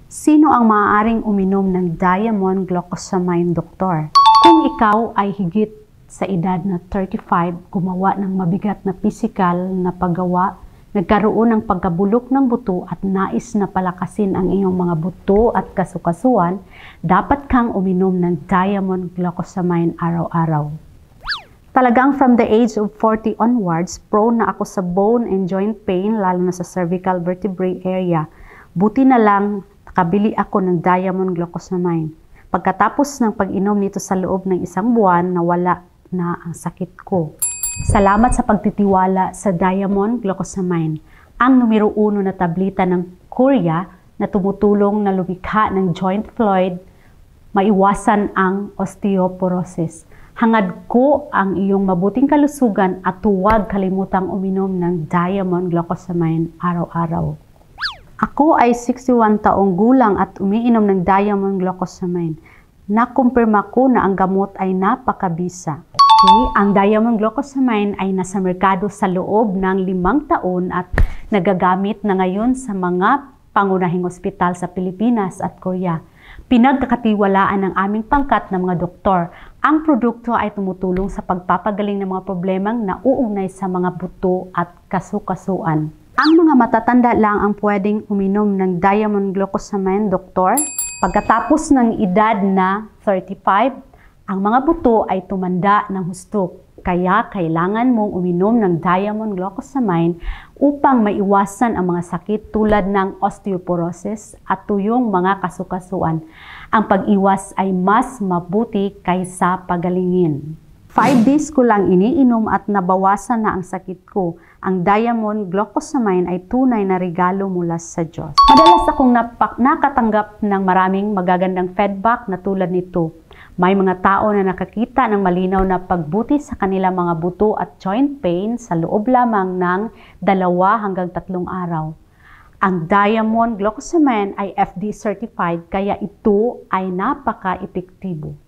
Sino ang maaaring uminom ng diamond glucosamine, doktor? Kung ikaw ay higit sa edad na 35, gumawa ng mabigat na pisikal na paggawa, nagkaroon ng pagkabulok ng buto at nais na palakasin ang iyong mga buto at kasukasuan, dapat kang uminom ng diamond glucosamine araw-araw. Talagang from the age of 40 onwards, prone na ako sa bone and joint pain, lalo na sa cervical vertebrae area. Buti na lang nakabili ako ng diamond glucosamine. Pagkatapos ng pag-inom nito sa loob ng isang buwan, nawala na ang sakit ko. Salamat sa pagtitiwala sa diamond glucosamine, ang numero 1 na tableta ng Korea na tumutulong na lumikha ng joint fluid, maiwasan ang osteoporosis. Hangad ko ang iyong mabuting kalusugan at huwag kalimutang uminom ng diamond glucosamine araw-araw. Ako ay 61 taong gulang at umiinom ng diamond glucosamine. Nakumpirma ko na ang gamot ay napakabisa. Okay? Ang diamond glucosamine ay nasa merkado sa loob ng 5 taon at nagagamit na ngayon sa mga pangunahing ospital sa Pilipinas at Korea. Pinagkakatiwalaan ng aming pangkat ng mga doktor. Ang produkto ay tumutulong sa pagpapagaling ng mga problemang nauugnay sa mga buto at kasukasuan. Ang mga matatanda lang ang pwedeng uminom ng diamond glucosamine, doktor. Pagkatapos ng edad na 35, ang mga buto ay tumanda ng husto. Kaya kailangan mong uminom ng diamond glucosamine upang maiwasan ang mga sakit tulad ng osteoporosis at tuyong mga kasukasuan. Ang pag-iwas ay mas mabuti kaysa pagalingin. 5 days ko lang iniinom at nabawasan na ang sakit ko. Ang diamond glucosamine ay tunay na regalo mula sa Diyos. Madalas akong nakatanggap ng maraming magagandang feedback na tulad nito. May mga tao na nakakita ng malinaw na pagbuti sa kanilang mga buto at joint pain sa loob lamang ng 2 hanggang 3 araw. Ang diamond glucosamine ay FDA certified kaya ito ay napaka-epektibo.